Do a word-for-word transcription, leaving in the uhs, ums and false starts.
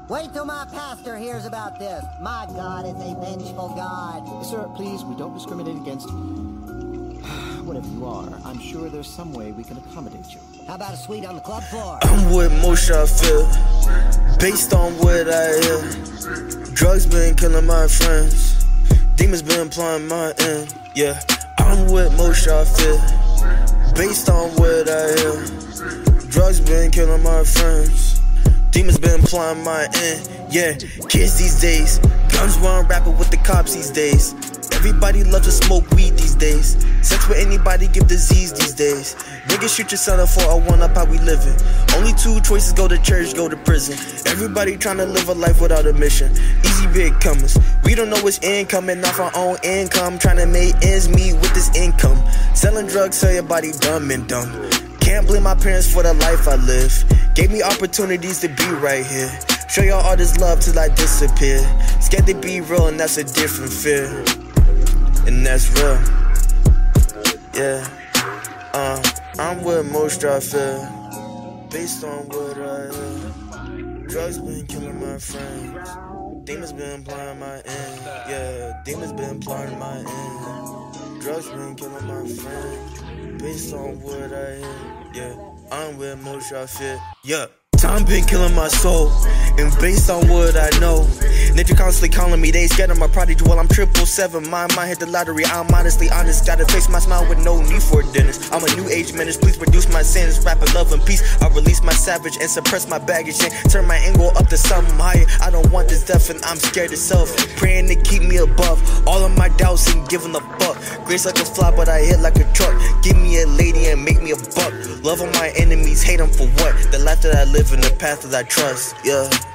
Wait till my pastor hears about this. My God is a vengeful God. Sir, please, we don't discriminate against whatever you are. I'm sure there's some way we can accommodate you. How about a suite on the club floor? I'm with most I feel, based on what I hear. Drugs been killing my friends, demons been applying my end. Yeah, I'm with most I feel, based on what I hear. Drugs been killing my friends, demons been applying my end. Yeah, kids these days, guns run rapping with the cops these days. Everybody loves to smoke weed these days. Sex with anybody give disease these days. Niggas shoot your son up for a one up, how we living. Only two choices, go to church, go to prison. Everybody trying to live a life without a mission. Easy big comers. We don't know what's incoming off our own income. Trying to make ends meet with this income. Selling drugs, sell your body dumb and dumb. Can't blame my parents for the life I live. Gave me opportunities to be right here. Show y'all all this love till I disappear. Scared to be real and that's a different fear. And that's real. Yeah. Uh, I'm with most I feel, based on what I hear. Drugs been killing my friends, demons been applying my end. Yeah, demons been applying my end. Drugs been killing my friends, based on what I hear. Yeah, I'm with most I feel. Yeah. Time been killing my soul, and based on what I know, nature constantly calling me, they scared of my prodigy. Well, I'm triple seven, my mind hit the lottery. I'm honestly honest, gotta face my smile with no need for dinners. I'm a new age menace, please reduce my sins. Rapping love and peace, I release my savage and suppress my baggage and turn my angle up to something higher. I don't want this death and I'm scared of self, praying to keep me above all of my doubts and giving a fuck. Grace like a fly, but I hit like a truck. Give me a lady and make me a buck. Love on my enemies, hate them for what? The life that I live in, the path that I trust, yeah.